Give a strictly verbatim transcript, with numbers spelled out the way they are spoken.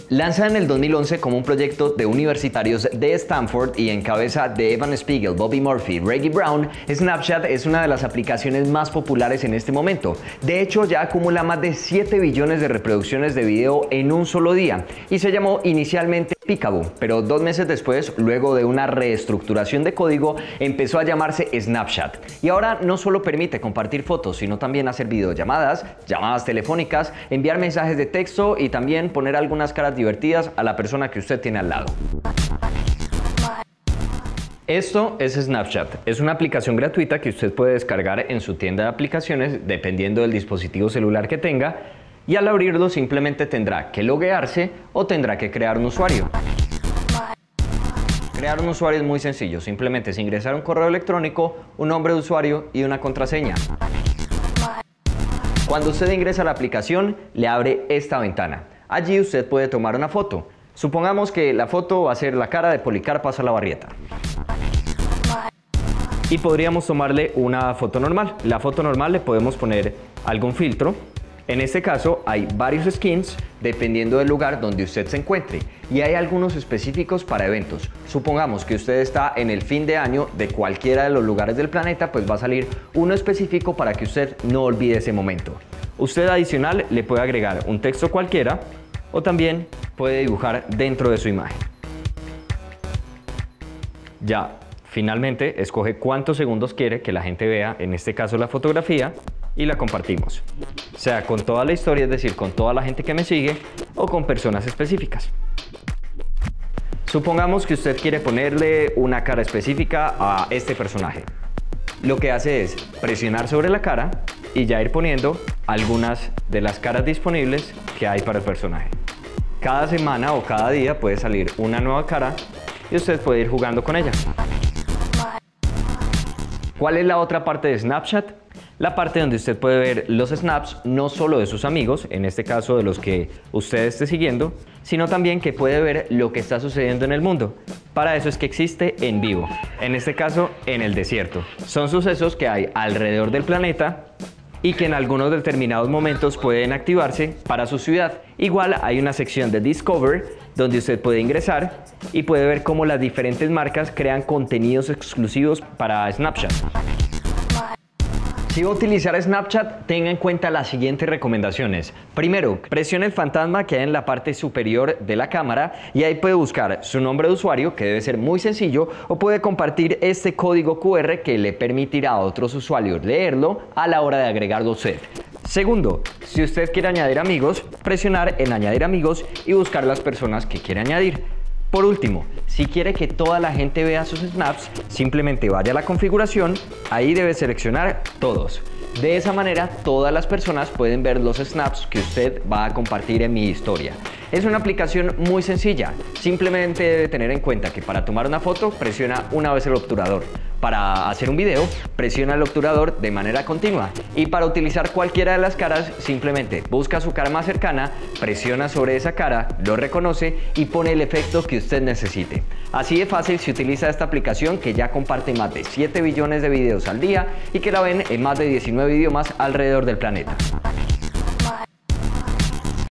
Lanzada en el dos mil once como un proyecto de universitarios de Stanford y en cabeza de Evan Spiegel, Bobby Murphy, Reggie Brown, Snapchat es una de las aplicaciones más populares en este momento. De hecho, ya acumula más de siete billones de reproducciones de video en un solo día y se llamó inicialmente Peekaboo, pero dos meses después, luego de una reestructuración de código, empezó a llamarse Snapchat. Y ahora no solo permite compartir fotos, sino también hacer videollamadas, llamadas telefónicas, enviar mensajes de texto y también poner algunas caras divertidas a la persona que usted tiene al lado. Esto es Snapchat. Es una aplicación gratuita que usted puede descargar en su tienda de aplicaciones dependiendo del dispositivo celular que tenga, y al abrirlo simplemente tendrá que loguearse o tendrá que crear un usuario. Crear un usuario es muy sencillo, simplemente es ingresar un correo electrónico, un nombre de usuario y una contraseña. Cuando usted ingresa a la aplicación, le abre esta ventana. Allí usted puede tomar una foto. Supongamos que la foto va a ser la cara de Policarpa Salabarrieta. Y podríamos tomarle una foto normal. La foto normal le podemos poner algún filtro. En este caso hay varios skins dependiendo del lugar donde usted se encuentre y hay algunos específicos para eventos. Supongamos que usted está en el fin de año de cualquiera de los lugares del planeta, pues va a salir uno específico para que usted no olvide ese momento. Usted adicional le puede agregar un texto cualquiera o también puede dibujar dentro de su imagen. Ya, finalmente escoge cuántos segundos quiere que la gente vea, en este caso la fotografía, y la compartimos, sea con toda la historia, es decir, con toda la gente que me sigue o con personas específicas. Supongamos que usted quiere ponerle una cara específica a este personaje. Lo que hace es presionar sobre la cara y ya ir poniendo algunas de las caras disponibles que hay para el personaje. Cada semana o cada día puede salir una nueva cara y usted puede ir jugando con ella. ¿Cuál es la otra parte de Snapchat? La parte donde usted puede ver los snaps no solo de sus amigos, en este caso de los que usted esté siguiendo, sino también que puede ver lo que está sucediendo en el mundo. Para eso es que existe en vivo, en este caso en el desierto. Son sucesos que hay alrededor del planeta y que en algunos determinados momentos pueden activarse para su ciudad. Igual hay una sección de Discover donde usted puede ingresar y puede ver cómo las diferentes marcas crean contenidos exclusivos para Snapchat. Si va a utilizar Snapchat, tenga en cuenta las siguientes recomendaciones. Primero, presione el fantasma que hay en la parte superior de la cámara y ahí puede buscar su nombre de usuario, que debe ser muy sencillo, o puede compartir este código cu erre que le permitirá a otros usuarios leerlo a la hora de agregarlo a usted. Segundo, si usted quiere añadir amigos, presionar en añadir amigos y buscar las personas que quiere añadir. Por último, si quiere que toda la gente vea sus snaps, simplemente vaya a la configuración, ahí debe seleccionar todos. De esa manera, todas las personas pueden ver los snaps que usted va a compartir en mi historia. Es una aplicación muy sencilla, simplemente debe tener en cuenta que para tomar una foto, presiona una vez el obturador. Para hacer un video, presiona el obturador de manera continua. Y para utilizar cualquiera de las caras, simplemente busca su cara más cercana, presiona sobre esa cara, lo reconoce y pone el efecto que usted necesite. Así de fácil se utiliza esta aplicación que ya comparte más de siete billones de videos al día y que la ven en más de diecinueve idiomas alrededor del planeta.